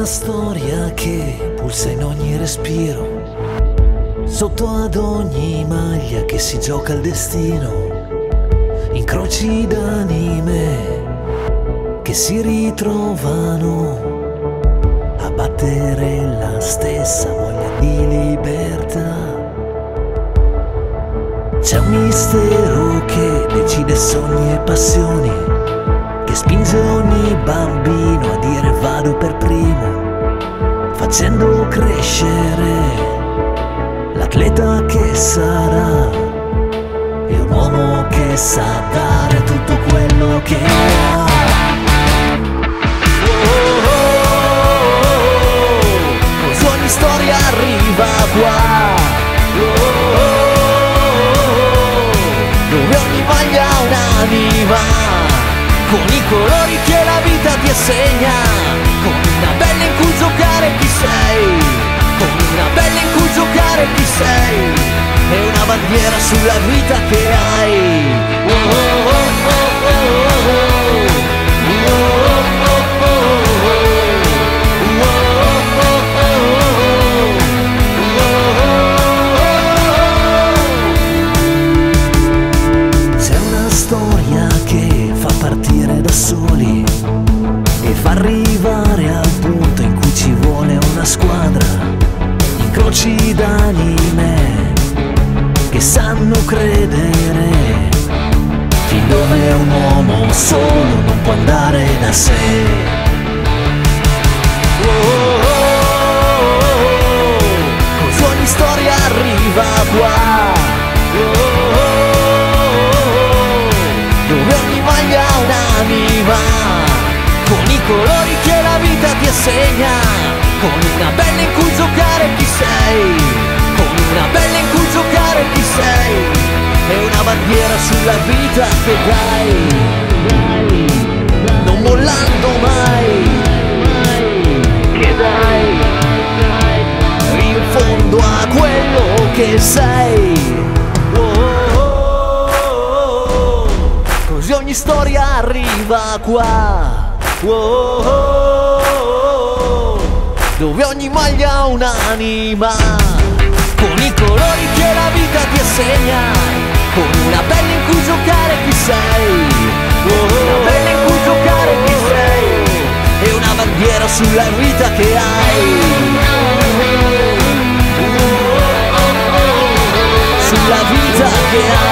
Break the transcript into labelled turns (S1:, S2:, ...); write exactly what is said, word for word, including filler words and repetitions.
S1: una storia che pulsa in ogni respiro, sotto ad ogni maglia che si gioca il destino, incroci d'anime che si ritrovano a battere la stessa voglia di libertà. C'è un mistero che decide sogni e passioni, che spinge ogni bambino a dire vado per primo, facendo crescere l'atleta che sarà, e un uomo che sa dare tutto quello che ha. Oh, oh, oh, così ogni storia arriva qua, oh, oh, dove ogni maglia ha un'anima, con i colori che la vita ti assegna, con una bella in cui giocare chi sei, con una bella in cui giocare chi sei, e una bandiera sulla vita che hai. Oh, oh, oh, oh, oh, oh. Soli e fa arrivare al punto in cui ci vuole una squadra, incroci d'anime che sanno credere fin dove un uomo solo non può andare da sé. Oh, oh, oh, oh, così ogni storia arriva qua, oh, oh, dove ogni maglia ha un'anima, con i colori che la vita ti assegna, con una bella in cui giocare chi sei, con una bella in cui giocare chi sei, e una bandiera sulla vita che dai, non mollando mai, che dai in fondo a quello che sei. Così ogni storia arriva qua, oh, oh, oh, dove ogni maglia ha un'anima, con i colori che la vita ti assegna, con una bella in cui giocare chi sei, oh, una bella in cui giocare chi sei, e una bandiera sulla vita che hai, sulla vita che hai.